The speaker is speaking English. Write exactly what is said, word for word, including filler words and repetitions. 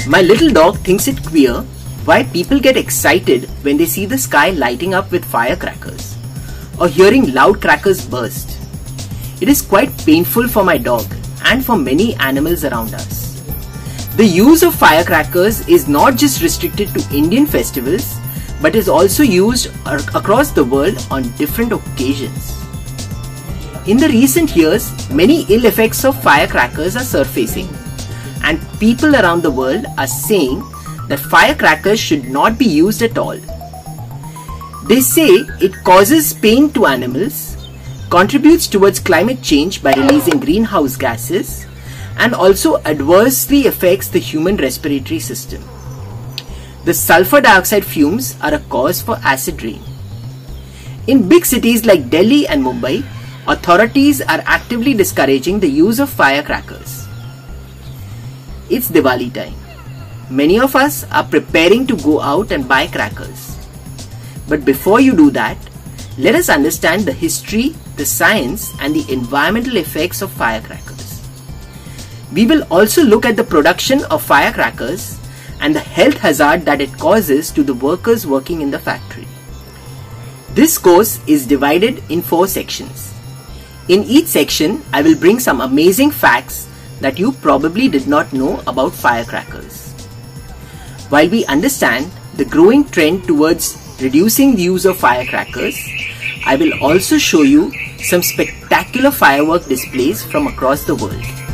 My little dog thinks it queer why people get excited when they see the sky lighting up with firecrackers or hearing loud crackers burst. It is quite painful for my dog and for many animals around us. The use of firecrackers is not just restricted to Indian festivals, but is also used across the world on different occasions. In the recent years, many ill effects of firecrackers are surfacing, and people around the world are saying that firecrackers should not be used at all. They say it causes pain to animals, contributes towards climate change by releasing greenhouse gases, and also adversely affects the human respiratory system. The sulfur dioxide fumes are a cause for acid rain. In big cities like Delhi and Mumbai, authorities are actively discouraging the use of firecrackers. It's Diwali time. Many of us are preparing to go out and buy crackers. But before you do that, let us understand the history, the science, and the environmental effects of firecrackers. We will also look at the production of firecrackers and the health hazard that it causes to the workers working in the factory. This course is divided in four sections. In each section, I will bring some amazing facts that you probably did not know about firecrackers. While we understand the growing trend towards reducing the use of firecrackers, I will also show you some spectacular firework displays from across the world.